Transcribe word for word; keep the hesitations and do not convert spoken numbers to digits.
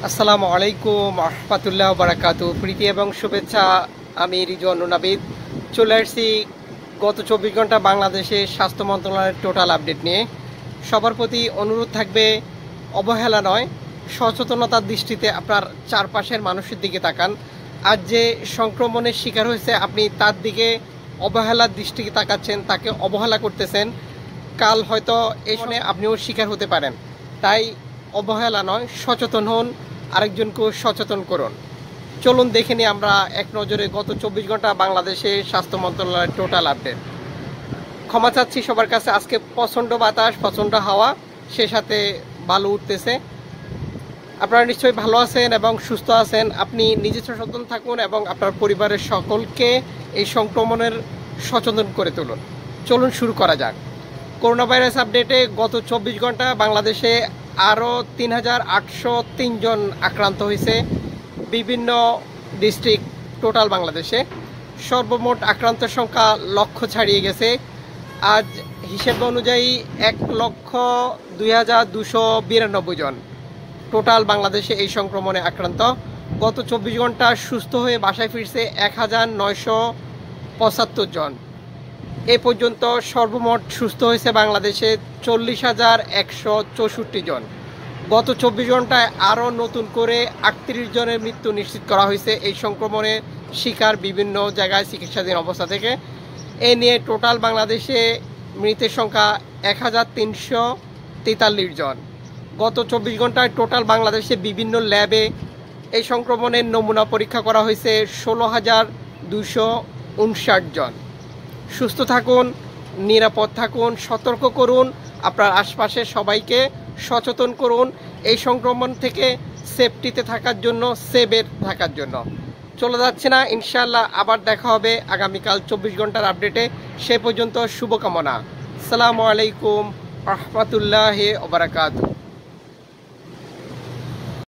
আসসালামু আলাইকুম রহমতুল্লাহ বারাকাতু। প্রীতি এবং শুভেচ্ছা। আমি রিজওয়ান নাবিদ চলে আসছি গত চব্বিশ ঘন্টা বাংলাদেশে স্বাস্থ্য মন্ত্রণালয়ের টোটাল আপডেট নিয়ে। সবার প্রতি অনুরোধ থাকবে, অবহেলা নয়, সচেতনতার দৃষ্টিতে আপনার চারপাশের মানুষের দিকে তাকান। আজ যে সংক্রমণের শিকার হয়েছে আপনি তার দিকে অবহেলার দৃষ্টিতে তাকাচ্ছেন, তাকে অবহেলা করতেছেন। কাল হয়তো এই সময় আপনিও শিকার হতে পারেন। তাই অবহেলা নয়, সচেতন হন, আরেকজনকেও সচেতন করুন। চলুন দেখে নিই আমরা এক নজরে গত চব্বিশ ঘন্টা বাংলাদেশে স্বাস্থ্য মন্ত্রণালয়ের টোটাল আপডেট। ক্ষমা চাচ্ছি সবার কাছে, আজকে প্রচণ্ড বাতাস, প্রচণ্ড হাওয়া, সে সাথে বালু উঠতেছে। আপনারা নিশ্চয়ই ভালো আছেন এবং সুস্থ আছেন। আপনি নিজে সচেতন থাকুন এবং আপনার পরিবারের সকলকে এই সংক্রমণের সচেতন করে তুলুন। চলুন শুরু করা যাক। করোনা ভাইরাস আপডেটে গত চব্বিশ ঘন্টা বাংলাদেশে আরও তিন হাজার আটশো তিনজন আক্রান্ত হয়েছে বিভিন্ন ডিস্ট্রিক্ট। টোটাল বাংলাদেশে সর্বমোট আক্রান্তের সংখ্যা লক্ষ ছাড়িয়ে গেছে। আজ হিসেব অনুযায়ী এক লক্ষ দুই হাজার দুশো বিরানব্বই জন টোটাল বাংলাদেশে এই সংক্রমণে আক্রান্ত। গত চব্বিশ ঘন্টা সুস্থ হয়ে বাসায় ফিরছে এক হাজার নয়শো পঁচাত্তর জন। এ পর্যন্ত সর্বমোট সুস্থ হয়েছে বাংলাদেশে চল্লিশ হাজার একশো চৌষট্টি জন। গত চব্বিশ ঘন্টায় আরও নতুন করে আটত্রিশ জনের মৃত্যু নিশ্চিত করা হয়েছে এই সংক্রমণে শিকার বিভিন্ন জায়গায় চিকিৎসাধীন অবস্থা থেকে। এ নিয়ে টোটাল বাংলাদেশে মৃতের সংখ্যা এক হাজার তিনশো তেতাল্লিশ জন। গত চব্বিশ ঘন্টায় টোটাল বাংলাদেশে বিভিন্ন ল্যাবে এই সংক্রমণের নমুনা পরীক্ষা করা হয়েছে ষোলো হাজার দুশো উনষাট জন। সুস্থ থাকুন, নিরাপদ থাকুন, সতর্ক করুন, আপনার আশপাশের সবাইকে সচেতন করুন এই সংক্রমণ থেকে সেফটিতে থাকার জন্য, সেভের থাকার জন্য। চলে যাচ্ছে না, ইনশাআল্লাহ আবার দেখা হবে আগামীকাল চব্বিশ ঘন্টার আপডেটে। সে পর্যন্ত শুভকামনা। আসসালামু আলাইকুম রহমতুল্লাহি ওয়া বারাকাতুহু।